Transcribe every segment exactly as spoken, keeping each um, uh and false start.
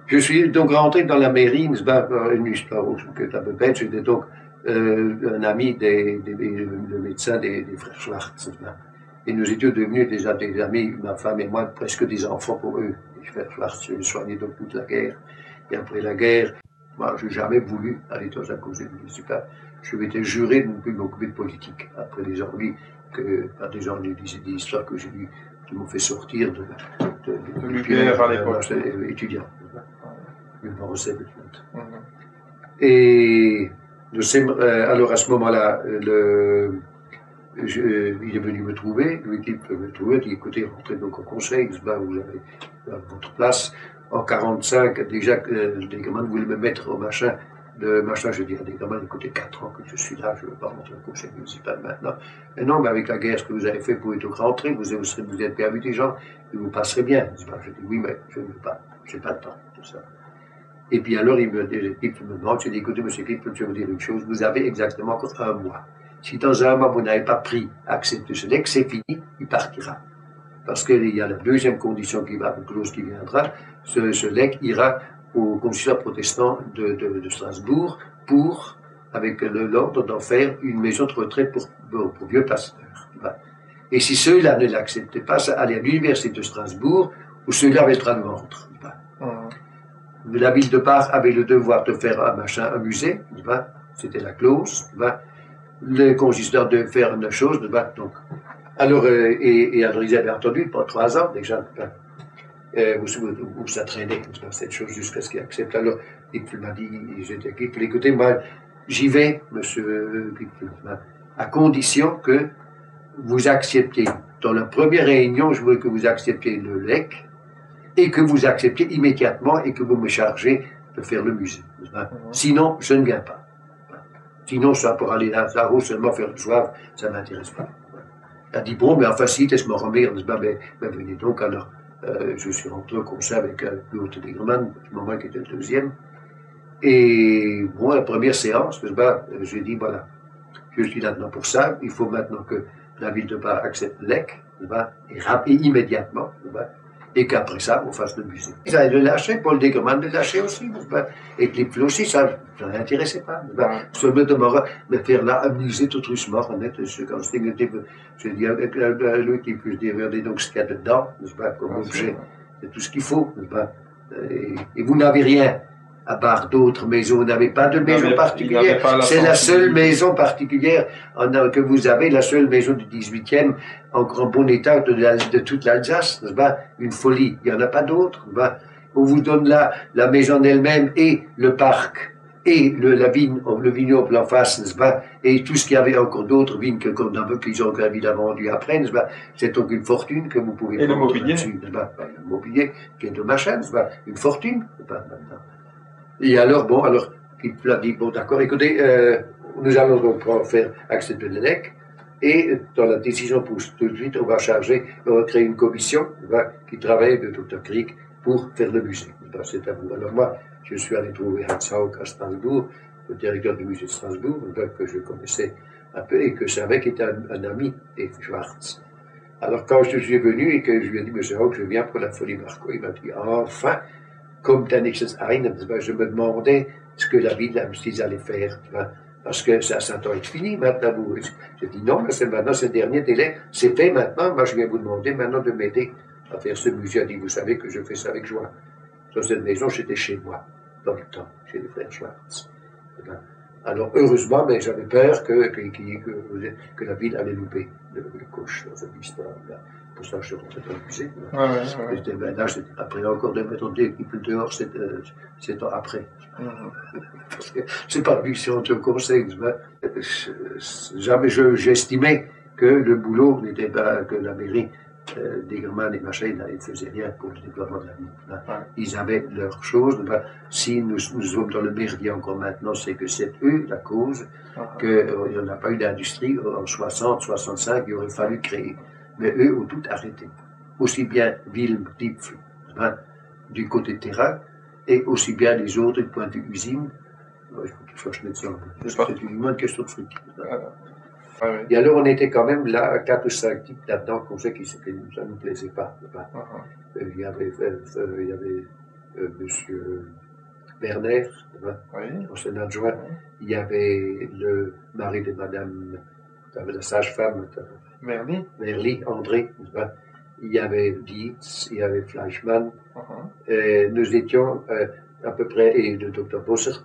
Je suis donc rentré dans la mairie, une histoire qui est un peu bête. J'étais donc euh, un ami des, des, des le médecin des, des frères Schwartz. Et nous étions devenus déjà des amis, ma femme et moi, presque des enfants pour eux. Les frères Schwartz, je les soignais donc toute la guerre. Et après la guerre, moi, je n'ai jamais voulu aller dans un cause municipal. Je m'étais juré de ne plus m'occuper de politique. Après les ennuis, que, par des ennuis, des histoires que j'ai lues, qui m'ont fait sortir de, de, de, de l'U P R à l'époque. Étudiant. Je m'en recèle. Et de ces, euh, alors à ce moment-là, le, je, il est venu me trouver, lui qui peut me trouver, il dit écoutez, rentrez donc au conseil, ben, vous avez votre place. En quarante-cinq, déjà, euh, des gamins voulaient me mettre au machin, de machin, je dis à des gamins, écoutez, quatre ans que je suis là, je ne veux pas rentrer au conseil municipal maintenant. Mais non, mais avec la guerre, ce que vous avez fait, vous pouvez donc rentrer, vous, vous, vous êtes bien vu des gens, et vous passerez bien. Je dis oui, mais je ne veux pas, je n'ai pas le temps, tout ça. Et puis alors, il me, il me demande, je dis écoutez, monsieur Clip, je vais vous dire une chose, vous avez exactement encore un mois. Si dans un mois, vous n'avez pas pris, accepté ce legs, c'est fini, il partira. Parce qu'il y a la deuxième condition qui va, une clause qui viendra, ce, ce legs ira au consistoire protestant de, de, de Strasbourg pour, avec l'ordre d'en faire une maison de retraite pour, pour, pour vieux pasteurs. Et si ceux-là ne l'acceptaient pas, ça allait à l'université de Strasbourg, où ceux-là avaient le droit de vendre. Mmh. La ville de Bar avait le devoir de faire un machin, un musée, c'était la clause. Le consistoire de faire une chose, donc. Alors, euh, et, et alors ils avaient entendu pendant trois ans déjà, euh, où, où ça traînait, cette chose, jusqu'à ce qu'il accepte. Alors, il m'a dit, j'étais qui, écoutez, moi, j'y vais, monsieur, à condition que vous acceptiez, dans la première réunion, je veux que vous acceptiez le L E C, et que vous acceptiez immédiatement, et que vous me chargez de faire le musée. Mmh. Sinon, je ne viens pas. Sinon, ça pour aller là, là haut, seulement faire le soir, ça ne m'intéresse pas. Elle a dit, bon, mais enfin, si, laisse-moi remettre, ben, ben, ben, venez donc, alors, euh, je suis rentré au conseil avec euh, l'autre des Grumman, moment qui était le deuxième, et bon, la première séance, ben, j'ai dit, voilà, je suis là-dedans pour ça, il faut maintenant que la ville de Bar accepte l'E C, ben, et, et immédiatement, ben, et qu'après ça, on fasse le musée. Ils avaient le lâché, Paul Degerman le lâché aussi, et Clipfel aussi, ça ne l'intéressait pas. Je me demandais, mais faire là un musée tout doucement, honnête, quand je dis avec lui qui peut dire, regardez donc ce qu'il y a dedans, comme objet, c'est tout ce qu'il faut, et, et vous n'avez rien. À part d'autres maisons, vous n'avez pas de maison particulière. C'est la seule maison particulière que vous avez, la seule maison du dix-huitième en grand bon état de, la, de toute l'Alsace, une folie. Il n'y en a pas d'autres. On vous donne là la maison elle-même et le parc et le, la vigne, le vignoble en face, n'est-ce pas, et tout ce qu'il y avait encore d'autres vignes que qu'on a qu'ils ont évidemment vendu après, n'est-ce pas, c'est donc une fortune que vous pouvez et le mobilier, n'est-ce pas, le mobilier qui est de machin, n'est-ce pas, une fortune, n'est-ce pas, maintenant. Et alors, bon, alors, il a dit, bon, d'accord, écoutez, euh, nous allons donc faire accepter le L E C, et dans la décision pour tout de suite, on va charger, on va créer une commission va, qui travaille de Docteur Krieg pour faire le musée. C'est à vous. Alors moi, je suis allé trouver Hans Haug à Strasbourg, le directeur du musée de Strasbourg, que je connaissais un peu et que je savais qu'il était un, un ami des Schwartz. Alors quand je suis venu et que je lui ai dit, monsieur Haug, je viens pour la folie Marco, il m'a dit, enfin, comme tu as je me demandais ce que la ville d'Amsterdam allait faire, parce que ça, ça doit être fini maintenant. J'ai dit non, mais c'est maintenant, ce dernier délai, c'est fait maintenant. Moi, je viens vous demander maintenant de m'aider à faire ce musée. Elle dit, vous savez que je fais ça avec joie. Dans cette maison, j'étais chez moi, dans le temps, chez les frères Schwartz. Alors, heureusement, mais j'avais peur que, que, que, que la ville allait louper le, le couche dans cette histoire-là. Pour ça, je suis rentré dans le musée. Ouais, ouais, ouais. Ben là, après encore de mettre des équipes dehors, c'est euh, après. Mm-hmm. Parce que c'est pas lui si on te conseille. Jamais j'estimais que le boulot n'était pas, que la mairie euh, des Grumman et machin, ils ne faisaient rien pour le développement de la ville. Ouais. Ils avaient leurs choses. Ben, si nous, nous sommes dans le merdier encore maintenant, c'est que c'est eux la cause, uh-huh. qu'il euh, n'y en a pas eu d'industrie en soixante, soixante-cinq, il aurait fallu créer. Mais eux ont tout arrêté. Aussi bien Wilm, Clipfel, hein, du côté terrain, et aussi bien les autres du point de vue usine. Ouais, c'est une bonne question de fric. Ah, oui. Et alors on était quand même là, quatre ou cinq types là-dedans, qu'on sait que ça ne nous plaisait pas. Uh-huh. Il y avait, euh, il y avait euh, monsieur Werner, Oui. ancien adjoint. Oui. Il y avait le mari de madame, la sage-femme, Merli. Merli, André. Il y avait Dietz, il y avait Fleischmann. Uh-huh. Et nous étions euh, à peu près, et le docteur Bossert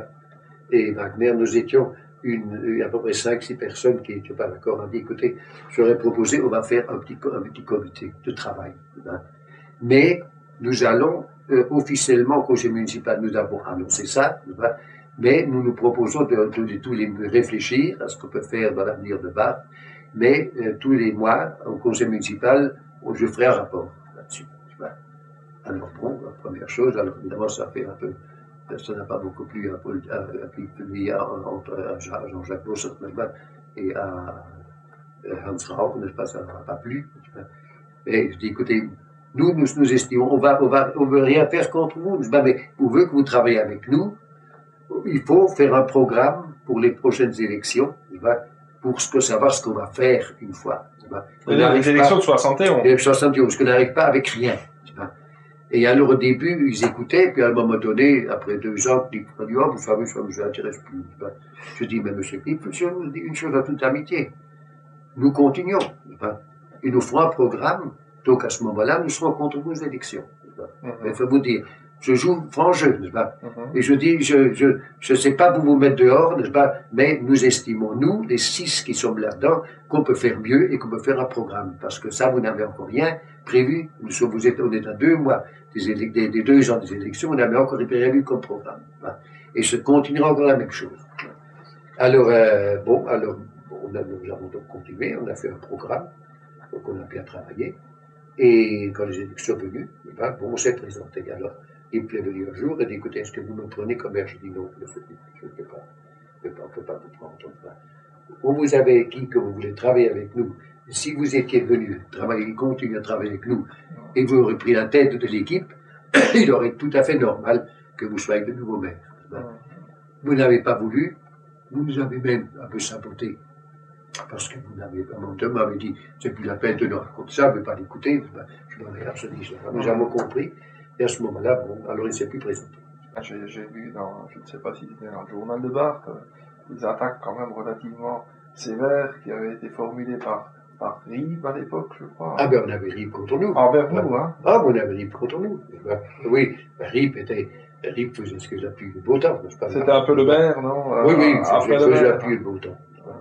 et Wagner, nous étions une, à peu près cinq six personnes qui n'étaient pas d'accord. On a dit, écoutez, j'aurais proposé, on va faire un petit, un petit comité de travail. Hein. Mais nous allons euh, officiellement, au conseil municipal, nous avons annoncé ça, hein, mais nous nous proposons de, de, de tous les réfléchir à ce qu'on peut faire dans l'avenir de Bar. Mais euh, tous les mois, au conseil municipal, je ferai un rapport là-dessus. Alors bon, la première chose, alors évidemment ça fait un peu, ça n'a pas beaucoup plu à Paul, à, à, à, à Jean-Jacques Bossert et à Hans Rauch, n'est-ce pas, ça n'a pas plu. Et je dis, écoutez, nous, nous, nous estimons, on va, on va, on veut rien faire contre vous, mais on veut que vous travaillez avec nous, il faut faire un programme pour les prochaines élections, pour ce que savoir ce qu'on va faire une fois. Les, les élections de soixante et onze. Les soixante et onze, parce qu'on n'arrive pas avec rien. Et alors au début, ils écoutaient, puis à un moment donné, après deux ans, ils m'ont dit, oh, vous savez, ça ne nous intéresse plus. Je dis, mais monsieur Pipe, je vous dis une chose à toute amitié. Nous continuons. Il nous faut un programme, donc à ce moment-là, nous serons contre vos élections. Mm-hmm. Il faut vous dire, je joue franc jeu, n'est-ce pas? Mm-hmm. Et je dis, je ne je, je sais pas pour vous mettre dehors, n'est-ce pas? Mais nous estimons, nous, les six qui sommes là-dedans, qu'on peut faire mieux et qu'on peut faire un programme. Parce que ça, vous n'avez encore rien prévu. Nous sommes, vous êtes, on est à deux mois des, des, des deux ans des élections, on n'avait encore prévu comme programme. Et ce continuera encore la même chose. Alors, euh, bon, alors, on a, nous avons donc continué, on a fait un programme, donc on a bien travaillé. Et quand les élections sont venues, ben, bon, on s'est présenté. Alors, il me plaît venu un jour et dit, écoutez, est-ce que vous me prenez comme maire? Je dis non, je ne peux pas. Je ne peux pas vous prendre. Où vous avez qui que vous voulez travailler avec nous? Si vous étiez venu travailler, continuer à travailler avec nous, et vous aurez pris la tête de l'équipe, il aurait été tout à fait normal que vous soyez de nouveau maire. Vous n'avez pas voulu, vous nous avez même un peu saboté. Parce que vous n'avez pas, mon homme m'avait dit, c'est plus la peine de nous raconter ça, je ne veux pas l'écouter, je m'en ai absolument. Nous avons compris, et à ce moment-là, bon, alors il ne s'est plus présenté. J'ai vu dans, je ne sais pas si c'était dans le journal de Bar, des attaques quand même relativement sévères qui avaient été formulées par, par Rib à l'époque, je crois. Ah ben on avait Rib contre nous. Ah ben vous, hein. Ah, on avait Rib contre nous. Ben, oui, ben, Rib était, Rib faisait ce que j'appuie le beau temps, n'est-ce pas? C'était un peu le maire, non? Oui, oui, il faisait j'appuie le beau temps.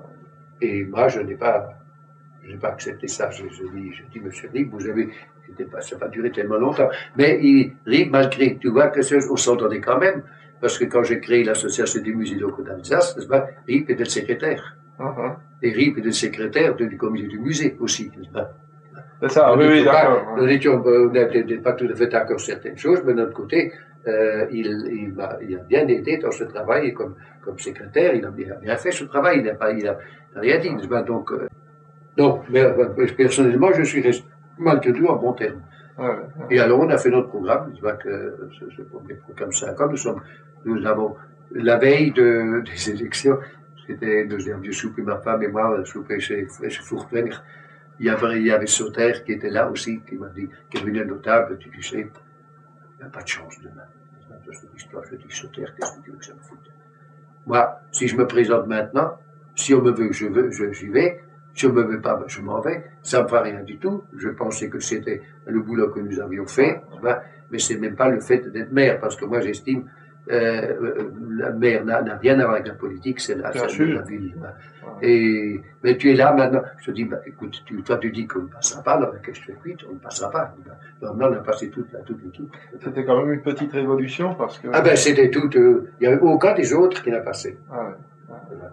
Et moi, je n'ai pas, je n'ai pas accepté ça. Je, je dis, je dis, monsieur Rib, vous avez, pas, ça n'a pas duré tellement longtemps. Mais il, Rib, malgré, tu vois, que on s'entendait quand même, parce que quand j'ai créé l'association des musées locaux d'Alsace, n'est-ce pas, Rib était le secrétaire. Uh-huh. Et Rib était le secrétaire du comité du musée aussi, n'est-ce pas? C'est ça, oui, oui, d'accord. Nous n'étions pas tout à fait d'accord sur certaines choses, mais d'un autre côté, euh, il, il, a, il a bien aidé dans ce travail comme, comme secrétaire, il a, il a bien fait ce travail, il n'a pas, il a, il a rien dit, n'est-ce pas? Donc, euh, non, mais euh, personnellement, je suis resté malgré tout en bon terme. Ouais, ouais. Et alors, on a fait notre programme, n'est-ce pas, que ce, ce premier programme cinq ans, nous sommes, nous avons, la veille de, des élections, c'était, nous avions soupé, ma femme et moi, soupé chez, chez Fourtwänger. Il y avait, il y avait Sauter qui était là aussi, qui m'a dit, qui est venu à notable, tu sais, il n'y a pas de chance demain. Dans cette histoire, je dis Sauter, qu'est-ce que tu veux que ça me foute? Moi, si je me présente maintenant, si on me veut, je veux, je, j'y vais. Si on ne me veut pas, ben, je m'en vais. Ça ne me fait rien du tout. Je pensais que c'était le boulot que nous avions fait, ben, mais c'est même pas le fait d'être maire, parce que moi, j'estime, euh, la maire n'a, n'a rien à voir avec la politique, c'est la, c'est la ville. Ben. Et, mais tu es là maintenant. Je te dis, ben, écoute, tu, toi, tu dis qu'on ne passera pas, alors qu'est-ce que je fais cuite? On ne passera pas. Maintenant, on a passé toute, la, toute l'équipe. C'était quand même une petite révolution, parce que. Ah ben, c'était tout, euh, il n'y avait aucun des autres qui n'a passé. Ah ouais. Ah. Voilà.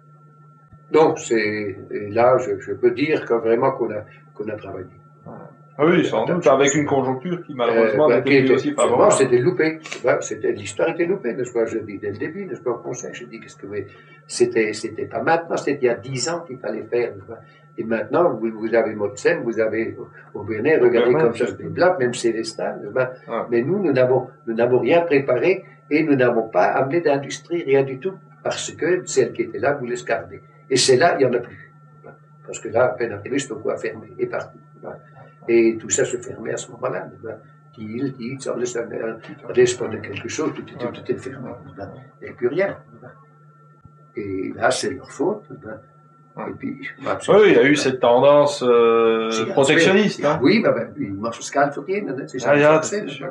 Donc, c'est, et là, je, je peux dire que vraiment qu'on a, qu'on a travaillé. Ah oui, sans doute, avec une conjoncture qui malheureusement euh, n'était plus aussi favorable. C'était loupé. C'était, l'histoire était loupée, n'est-ce pas? Je dis dès le début, n'est-ce pas, au conseil, je dis qu'est-ce que vous, c'était, c'était pas maintenant, c'était il y a dix ans qu'il fallait faire, n'est-ce pas? Et maintenant, vous, vous avez Motsem, vous avez Aubernais, regardez comme ça se développe, même Célestin, n'est-ce pas? Ah. Mais nous, nous n'avons, nous n'avons rien préparé et nous n'avons pas amené d'industrie, rien du tout, parce que celle qui était là voulait se garder. Et c'est là, il n'y en a plus. Parce que là, à peine arrivé, c'est quoi fermé, et parti. Et tout ça se fermait à ce moment-là. deal, iets, alles aan, aan dépend quelque chose, tout est, tout est fermé. Ben, il n'y a plus rien. Ben. Et là, c'est leur faute. Ben. Et puis, ben, oui, il y a eu cette tendance euh, protectionniste. Ja, hein. oui, maar je mag fiscaal verdienen. Ah, ja, c'est sûr.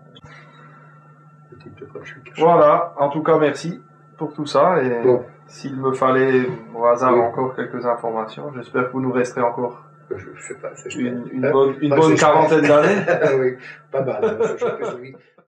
Voilà, en tout cas, merci pour tout ça. Et bon. S'il me fallait au hasard oui. encore quelques informations, j'espère que vous nous resterez encore je, je sais pas, une, une bonne, une bonne quarantaine d'années. Oui, pas mal. Je, je, je, je,